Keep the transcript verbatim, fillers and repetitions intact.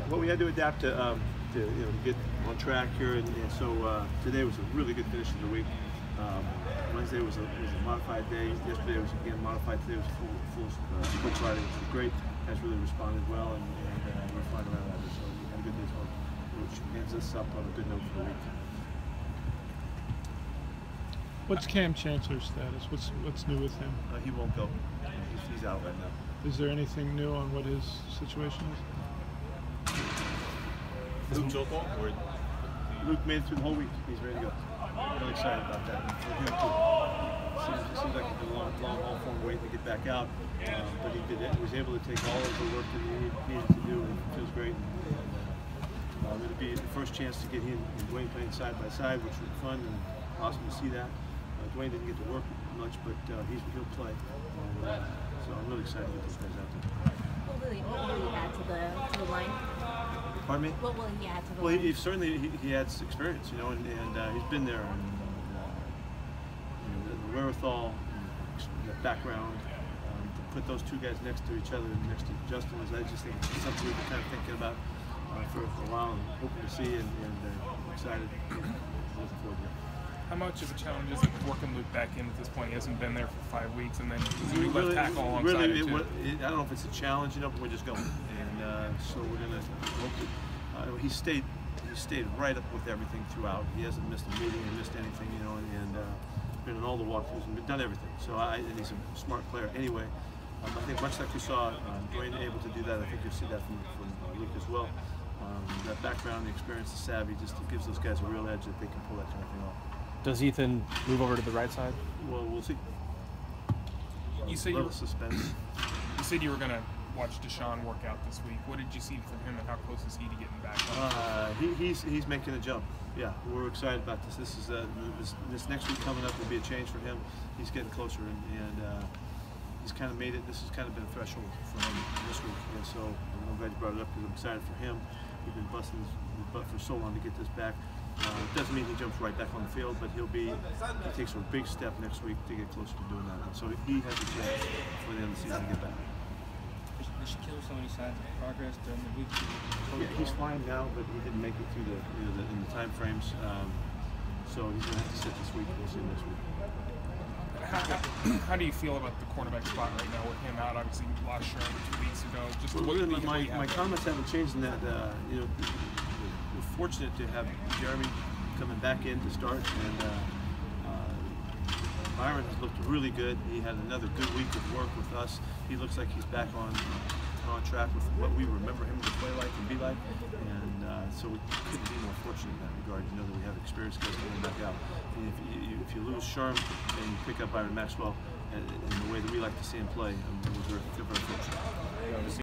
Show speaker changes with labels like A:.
A: Well, we had to adapt to, um, to you know, to get on track here, and, and so uh, today was a really good finish of the week. Um, Wednesday was a, was a modified day. Yesterday was again modified. Today was full, full uh, sprint riding, which was great. Guys really responded well, and, and uh, we're flying around out there. So we had a good day's work, which ends us up on a good note for the week.
B: What's Cam Chancellor's status? What's what's new with him?
A: Uh, he won't go. He's, he's out right now.
B: Is there anything new on what his situation is?
A: Luke, or Luke made it through the whole week. He's ready to go. I'm really excited about that. And for him too. It seems, it seems like he's been a long, long haul for him, waiting to get back out. Um, but he did it. He was able to take all of the work that he needed to do, and it feels great. And, um, it'll be the first chance to get him and Dwayne playing side by side, which was fun and awesome to see that. Uh, Dwayne didn't get to work much, but uh, he's, he'll play. And, uh, so I'm really excited to get those guys out there.
C: What will he, what will he add to the to the line?
A: Pardon me?
C: What will he add to the
A: well,
C: line?
A: he, he certainly he, he adds experience, you know, and, and uh, he's been there. And, uh, you know, the, the wherewithal, and the background, um, to put those two guys next to each other and next to Justin is, I just think it's something we've been kind of thinking about uh, for, for a while and hoping to see, and, and uh, excited. Looking forward to it.
D: How much of a challenge is it working Luke back in at this point? He hasn't been there for five weeks, and then he's a new left tackle alongside
A: really,
D: it, too.
A: It, I don't know if it's a challenge, you know, but we're just going. And uh, so we're going to hope that uh, he stayed he stayed right up with everything throughout. He hasn't missed a meeting or missed anything, you know, and, and uh, been in all the walkthroughs and done everything. So I, and he's a smart player anyway. Um, I think much like we saw uh, Dwayne able to do that, I think you'll see that from, from Luke as well. Um, that background, the experience, the savvy, just gives those guys a real edge that they can pull that kind of thing off.
E: Does Ethan move over to the right side?
A: Well, we'll see.
D: You said
A: a
D: you
A: little
D: were,
A: suspense.
D: you said you were going to watch Deshaun work out this week. What did you see from him, and how close is he to getting back on?
A: Uh, he, he's he's making a jump. Yeah, we're excited about this. This is uh, this, this next week coming up will be a change for him. He's getting closer, and, and uh, he's kind of made it. This has kind of been a threshold for him this week, and so I'm glad you brought it up because I'm excited for him. He's been busting his butt for so long to get this back. Uh, it doesn't mean he jumps right back on the field, but he'll be, he takes a big step next week to get closer to doing that. And so he has a chance for the end of the season to get back.
F: Did Shaquille show any signs of progress during the week?
A: Yeah, he's fine now, but he didn't make it through the, you know, the in the time frames. Um, so he's going to have to sit this week. We'll see him this week.
D: How, how do you feel about the cornerback spot right now with him out? Obviously, you lost Sherman two weeks ago. Just
A: Well,
D: what,
A: really,
D: what
A: my,
D: you have
A: my
D: there?
A: comments haven't changed in that, uh, you know, we're fortunate to have Jeremy coming back in to start, and uh, uh, Byron has looked really good. He had another good week of work with us. He looks like he's back on uh, on track with what we remember him to play like and be like, and uh, so we couldn't be more fortunate in that regard. You know that we have experienced guys coming back out. And if you, if you lose Sherm and you pick up Byron Maxwell, in the way that we like to see him play, I mean, we're very, very fortunate.